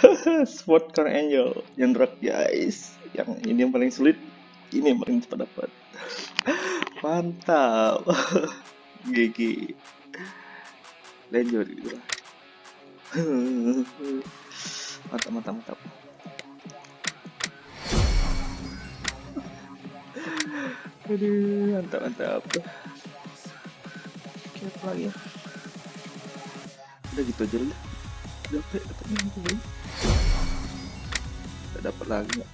Sport Car Angel yang drag guys. Yang ini yang paling sulit, ini yang paling cepat dapat. Mantap. GG. Lanjut gitu lah. Mantap, mantap, mantap. Aduh, mantap, mantap. Oke, apa lagi ya? Udah gitu aja lah. Dapat gitu. Udah dapat lagi nggak?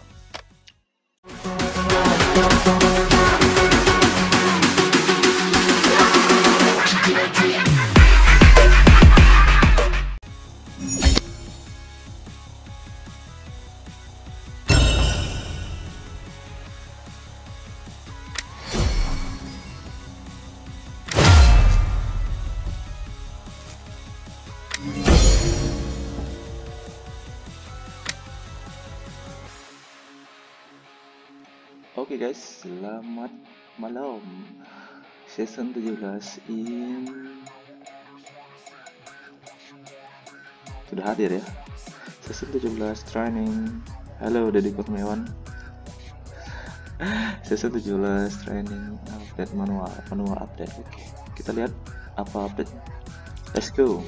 Oke guys, selamat malam. Season 17 sudah hadir ya. Season 17 training. Halo Deddy Kurniawan. Season 17 training update manual update. Oke. Kita lihat apa update. Let's go.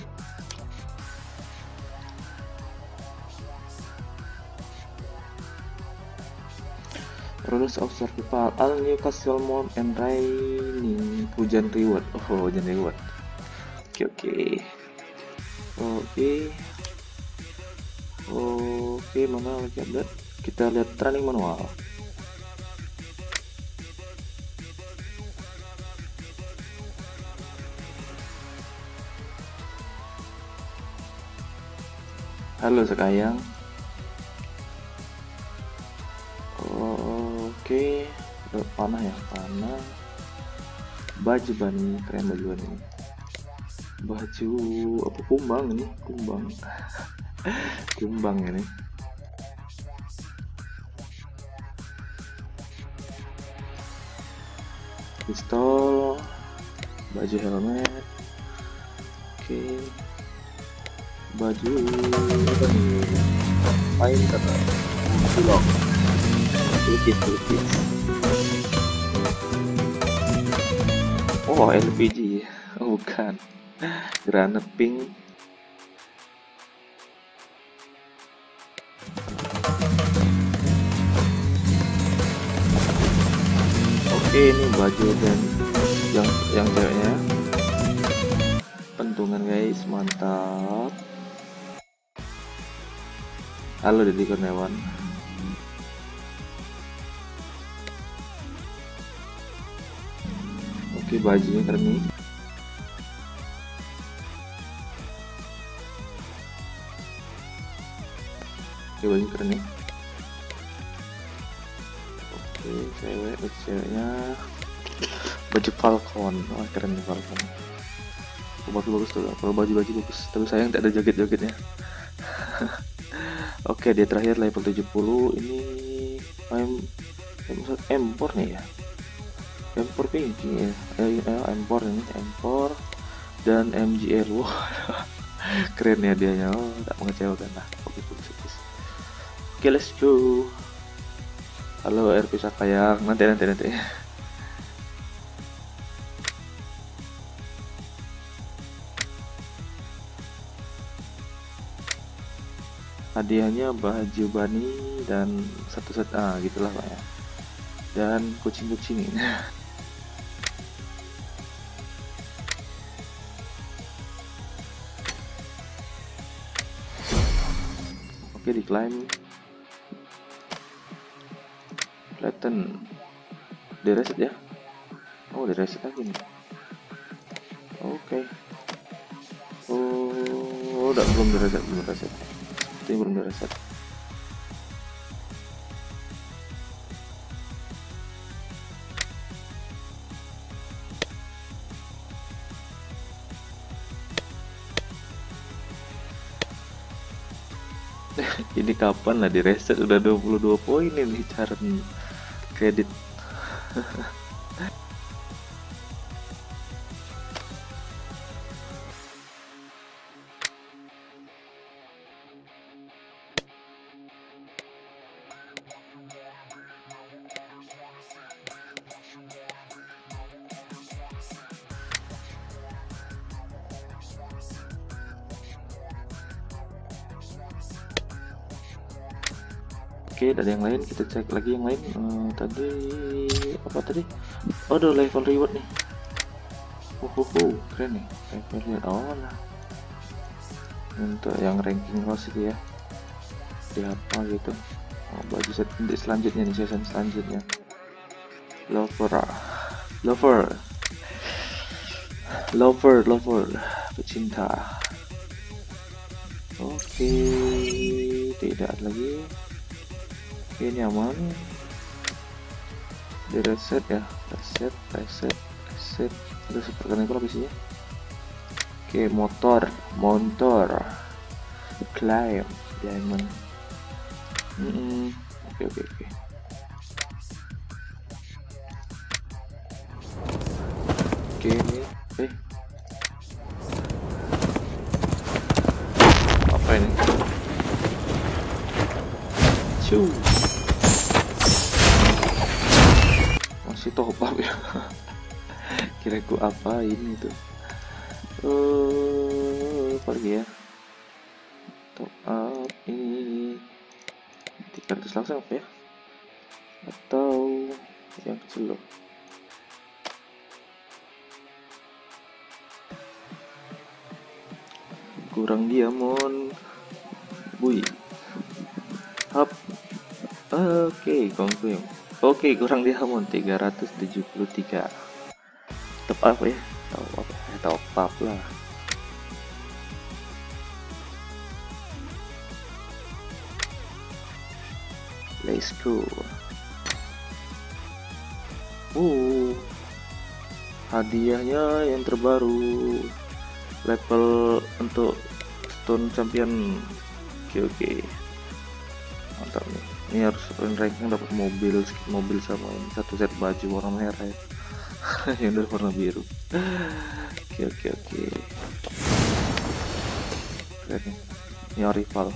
Rules of Survival, all new castle mode and raining, hujan reward. Oh, hujan reward. Oke, mana lagi update? Kita lihat training manual. Halo sekayang. Oke, panah ya, panah. Baju bani, keren baju bani. Baju apa, kumbang ini, kumbang. Kumbang ini. Pistol, baju helmet. Oke. Baju apa nih? Main kata bulog. Lukis. Oh, LPG. Oh, bukan. Granat pink. Oke, ini baju dan yang ceweknya. Pentungan guys, mantap. Halo Deddy Kurniawan. Oke, bajunya keren nih. Oke, baju keren nih. Oke, ceweknya baju Falcon. Wah, keren nih Falcon. Bagus tuh. Kalau baju bagus, tapi sayang tidak ada joget-jogetnya. Oke, dia terakhir level 70. Ini empor nih ya. Empor pinky ya, empor ini, empor dan MGL. Wah, keren ya dianya. Oh, tak mengecewakan lah. Oke, bagus. Oke, let's go. Halo RP Sakayang, nanti. Hadiahnya baju bani dan satu set gitulah Pak ya. Dan kucing ini. Oke, diklaim. Flatten. Direset ya. Oh, direset lagi nih. Oke. Oh, belum direset. Ini belum direset. Ini kapan lah di reset, udah 22 poin ini cara kredit. Oke, dari yang lain kita cek lagi yang lain. Tadi apa tadi? Oh, ada level reward nih. Keren nih. Level reward. Oh lah. Untuk yang ranking loss itu ya. Di apa gitu. Oh, baju set selanjutnya nih, season selanjutnya. Lover, pecinta. Oke, tidak ada lagi. Oke, nyaman. Di reset ya, reset. Itu seperti itu isinya. Oke, motor, climb, diamond. Oke. Oke, ini, apa ini? Masih top up ya. Kira ku apa ini tuh? Pergi ya. Top up ini 300 langsung apa ya? Atau yang kecil loh. Kurang diamond. Bui. Hap. Oke, confirm. Oke, kurang diamond 373. Top up ya? Top up lah. Let's go. Hadiahnya yang terbaru. Level untuk Stone Champion. Oke. Mantap nih. Ini harus ranking dapat mobil, skin mobil sama ini satu set baju warna merah ya. Yang dari warna biru. Oke. Keren nih. New arrival.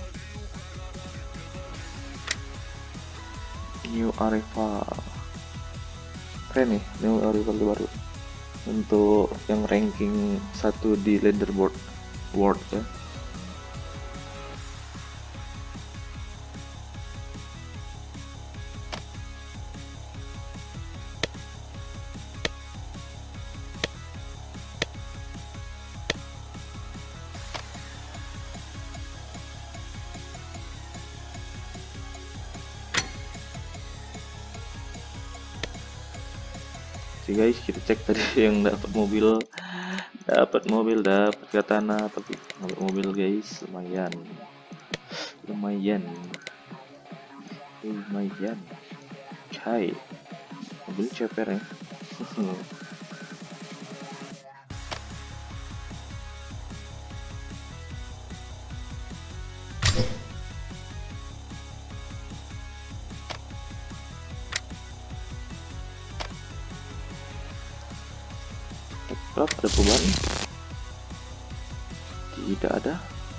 Keren nih, new arrival baru. Untuk yang ranking 1 di leaderboard world ya. Guys, kita cek tadi yang dapat mobil katana, tapi dapat mobil guys, lumayan Cai mobil ceper ya. Ada perubahan? Tidak ada.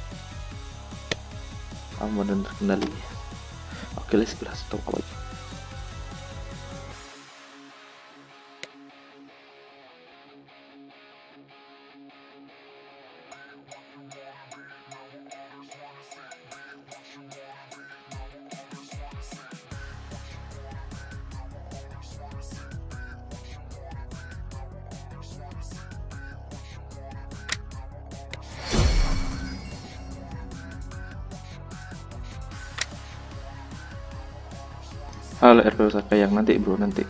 Aman dan terkendali. Oke, let's go. Stop aja. Halo RP Osaka yang nanti bro, nanti.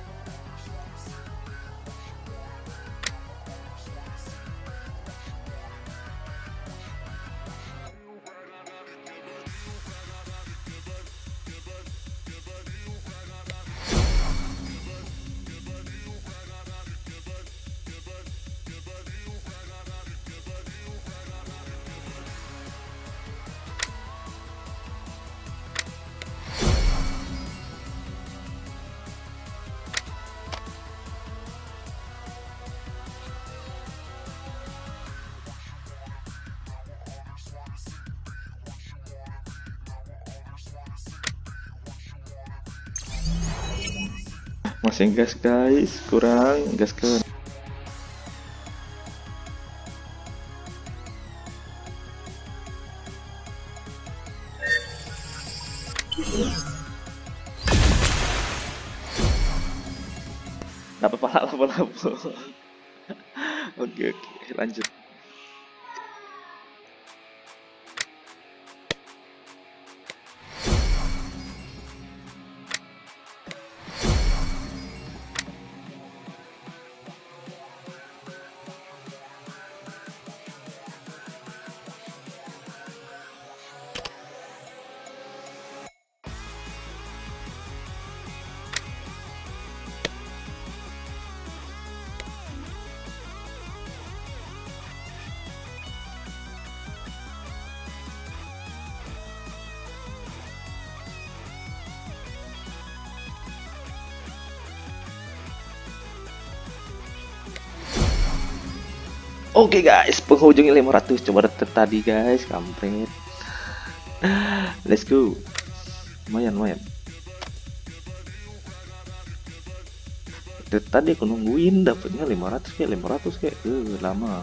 Masih gas guys, kurang gas kan. dapat pala lapu-lapu. Oke oke, lanjut. Oke guys, penghujungnya 500. Coba tadi guys, kampret. Let's go. Lumayan, lumayan. Tadi aku nungguin dapatnya 500 kayak lama.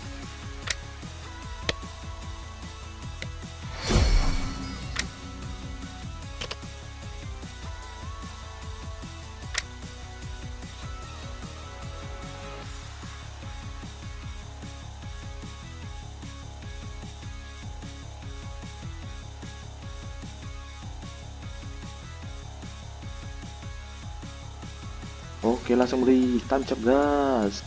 Oke, langsung beli tancap gas.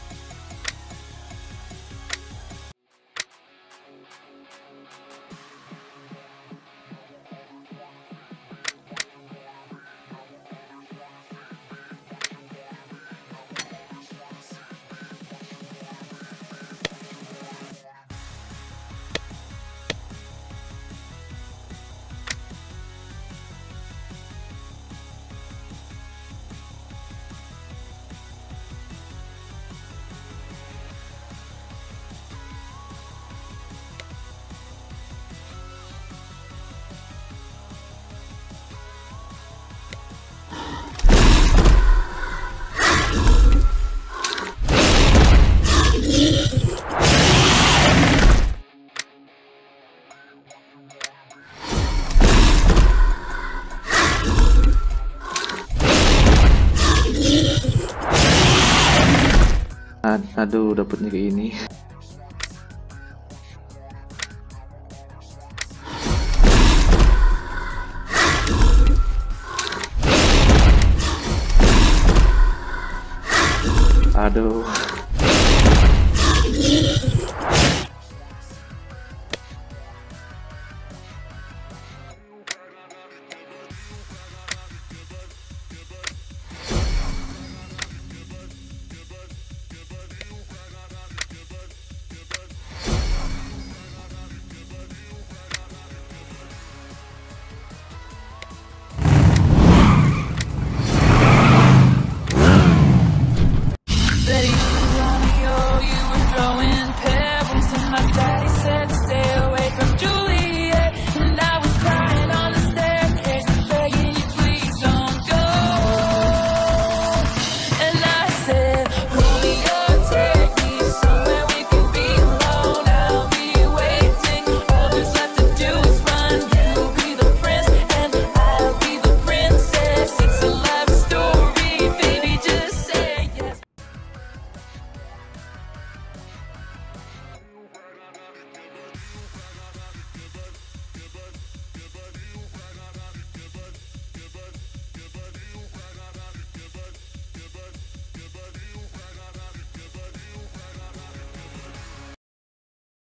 Aduh, dapetnya kayak ini. Aduh.